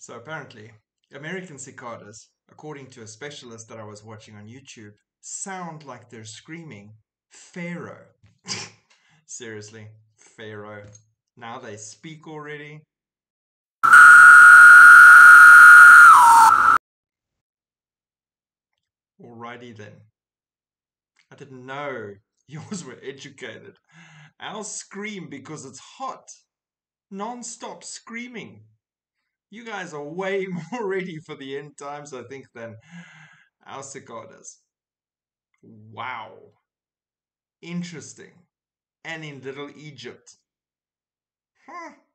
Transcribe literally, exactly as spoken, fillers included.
So apparently, American cicadas, according to a specialist that I was watching on YouTube, sound like they're screaming Pharaoh. Seriously, Pharaoh. Now they speak already. Alrighty then. I didn't know yours were educated. Ours scream because it's hot. Non-stop screaming. You guys are way more ready for the end times, I think, than our cicadas. Wow. Interesting. And in Little Egypt. Huh.